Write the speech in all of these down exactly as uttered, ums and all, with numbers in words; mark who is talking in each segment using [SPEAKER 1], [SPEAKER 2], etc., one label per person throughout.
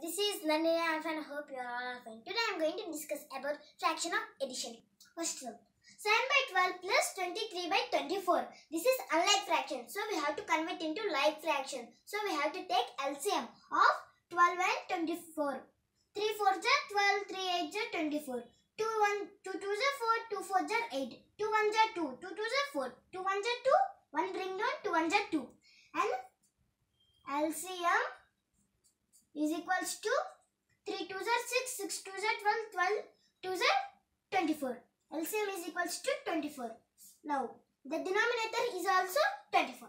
[SPEAKER 1] this is Nandini. I am fine. I hope you are all fine. Today I am going to discuss about fraction of addition. First one, seven by twelve plus twenty-three by twenty-four. This is unlike fraction, so we have to convert into like fraction. So we have to take L C M of twelve and twenty-four. three fours are twelve, three eights are twenty-four. two one, two twos are four, two fours are eight. two ones are two, two twos are four. two ones are two, one bring down, two ones are two. And L C M is equals to three twos are six, six twos are twelve, twelve twos are twenty-four. L C M is equals to twenty-four. Now, the denominator is also twenty-four.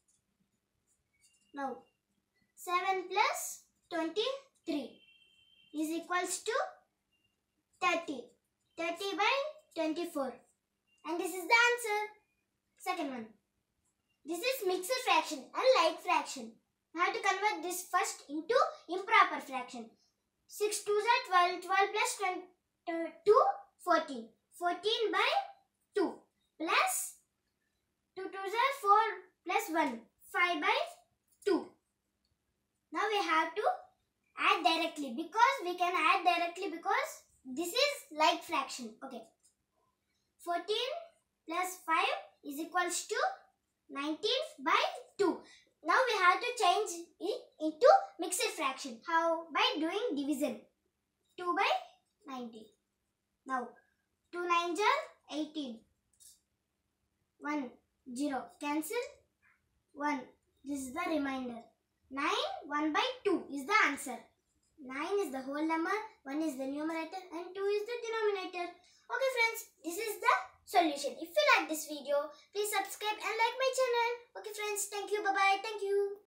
[SPEAKER 1] Now, seven plus twenty-three is equals to thirty. thirty by twenty-four. And this is the answer. Second one. This is mixed fraction and like fraction. I have to convert this first into improper fraction. six twos are twelve, twelve plus two, fourteen. fourteen by two plus two twos are four plus one, five by two. Now we have to add directly because we can add directly because this is like fraction. Okay. fourteen plus five is equals to nineteen by two. Now we have to change it into mixed fraction. How? By doing division. two by nineteen. Now, two nines are eighteen. one, zero. Cancel. one. This is the remainder. nine, one by two is the answer. nine is the whole number, one is the numerator and two is the denominator. Okay friends, this is the solution. If you like this video, please subscribe and like my channel. Okay friends, thank you. Bye bye. Thank you.